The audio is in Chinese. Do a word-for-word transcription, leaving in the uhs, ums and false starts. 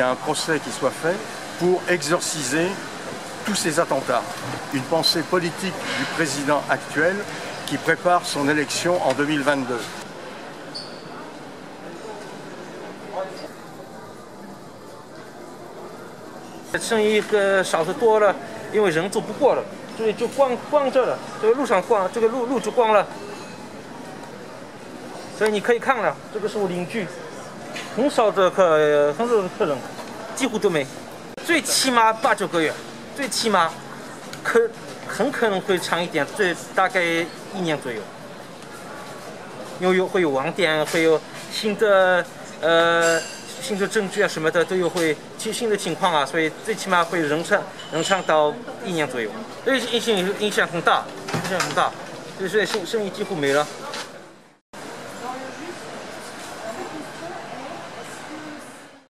a un procès qui soit fait pour exorciser tous ces attentats. Une pensée politique du président actuel qui prépare son élection en deux mille vingt-deux. 生意个少的多了，因为人走不过了，所以就光光着了。这个路上光，这个路路就光了。所以你可以看了，这个是我邻居，很少的客，很少的客人，几乎都没。最起码八九个月，最起码可很可能会长一点，最大概一年左右。因为有会有网点，会有新的呃。 新的证据啊什么的都有会新的情况啊，所以最起码会延长延长到一年左右，所以影响影响很大，影响很大，所以生生意几乎没了。